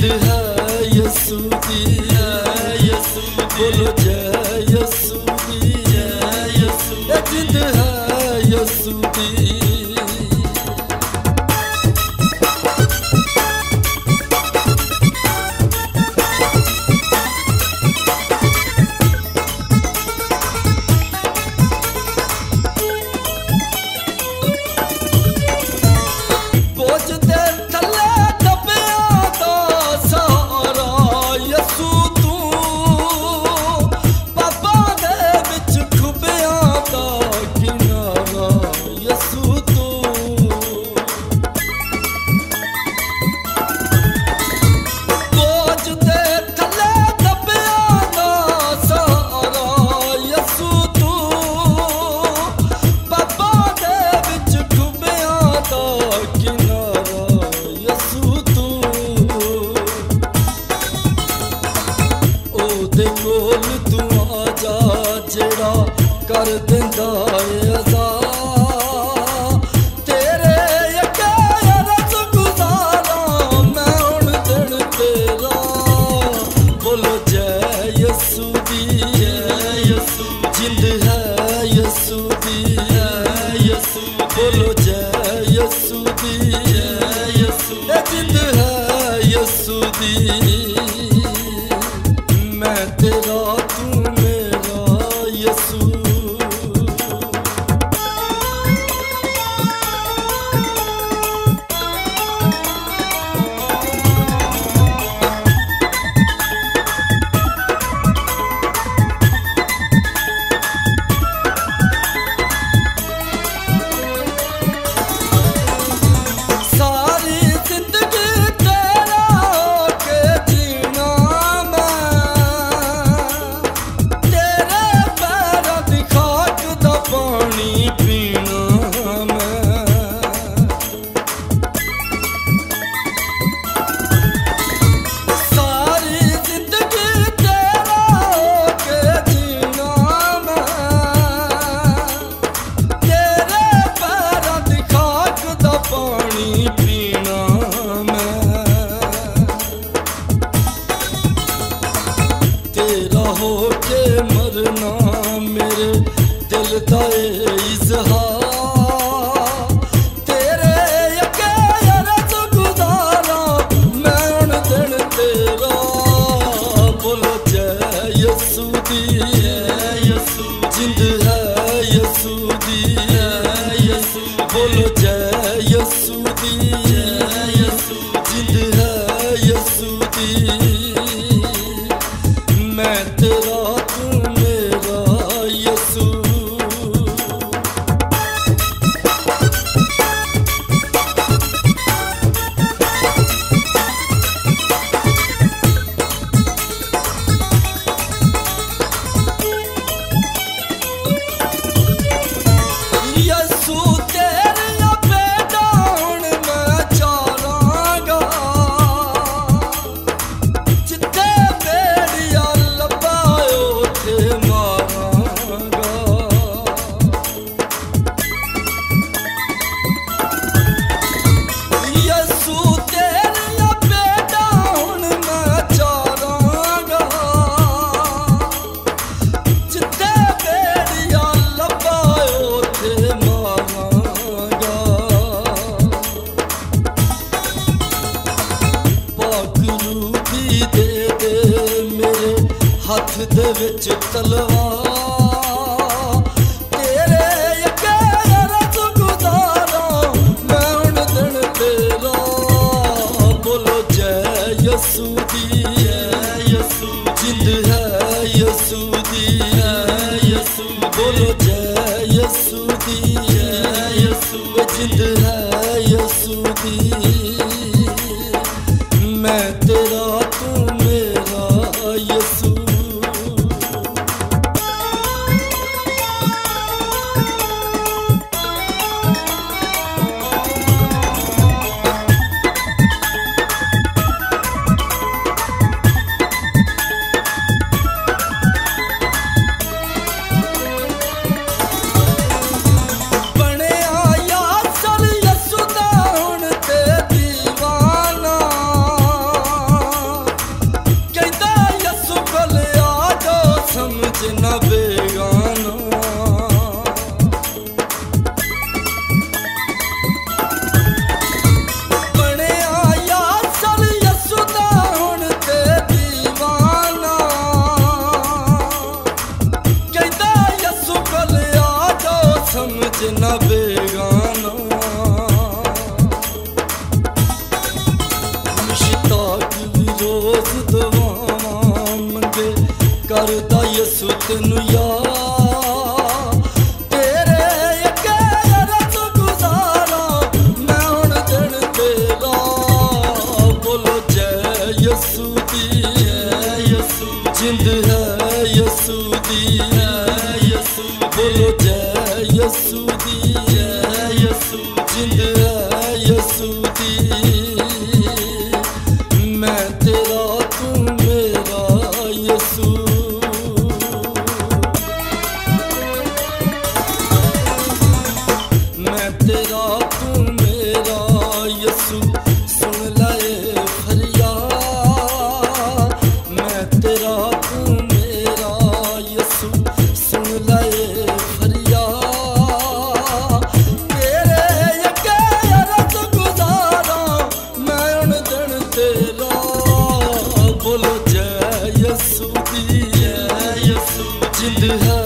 है यसू दी, बोलो जय यसू दी, जिंद है यसू दी। कर दिंदा अज़ा तेरे अगे अरज़ गुज़ारा मैं हुण दिन तेरा। बोलो जय यसू दी, जिंद है यसू दी, बोलो जय यसू दी, जिंद है यसू दी। मैं तेरा तू मेरा यसू। तेरा होके मरना मेरे दिल दा इज़हार तेरे अगे अरज़ गुज़ारा मैं हुण दिन तेरा। बोलो जय यसू दी, जिंद है यसू दी, बोलो जय यसू दी, जिंद है यसू दी। मैं तेरा तू मेरा यसू। यसू तेरा बेटा हुण मैं चारांगा जिथे बेड़िया लबायो थे मारांगा। यसू तेरा बेटा हुण मैं चारांगा जिथे बेड़िया लबायो थे मारांगा। पागलू भी दे दे मेरे हथ दे विच तलवार तेरे अगे अरज़ गुज़ारा मैं हुण दिन तेरा। बोलो जय यसू दी, जिंद है यसू दी, बोलो जय यसू दी, जिंद है यसू दी। मैं तेरा तू मेरा यसू। यसू तेनू याद तेरे अगे अरज़ गुज़ारा मैं हुण दिन तेरा बोलो जय यसू दी जिंद है यसू दी बोलो जय यसू दी जिंद है यसू दी मैं तेरा तू मेरा यसू मैं तेरा तू मेरा यसू सुन लाए फरियाद मैं तेरा तू मेरा यसू सुन लाए फरियाद तेरे अगे अरज़ गुज़ारा मैं हुण दिन तेरा बोलो जय यसू दी जिंद है